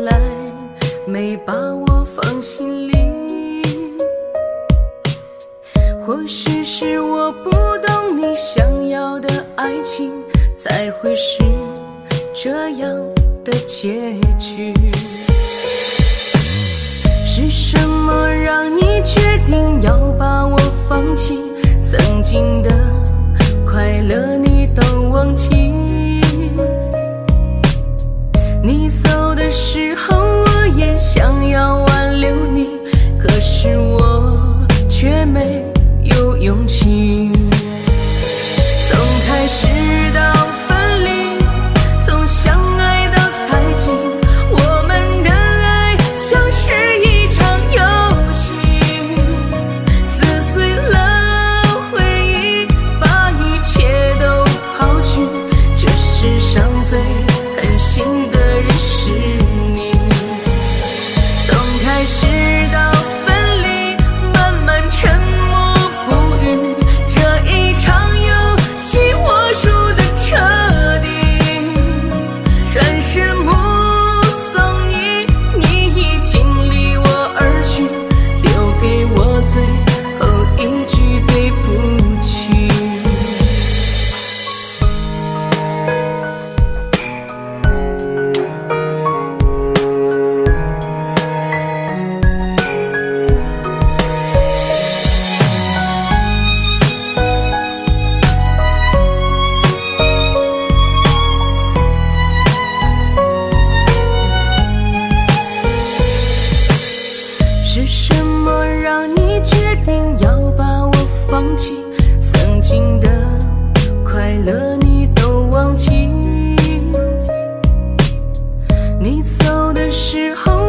来没把我放心里。或许是我不懂你想要的爱情，才会是这样的结局。是什么让你决定要把我放弃？曾经的快乐你都忘记。你走的时候我也想要挽留你，可是我却没有勇气。从开始到分离，从相爱到猜忌，我们的爱像是一场游戏，撕碎了回忆，把一切都抛去。这世上最狠心的人是你。从开始到分离，慢慢沉默不语，这一场游戏我输得彻底。转身目送你，你已经离我而去，留给我最后一句对不起。是什么让你决定要把我放弃？曾经的快乐你都忘记。你走的时候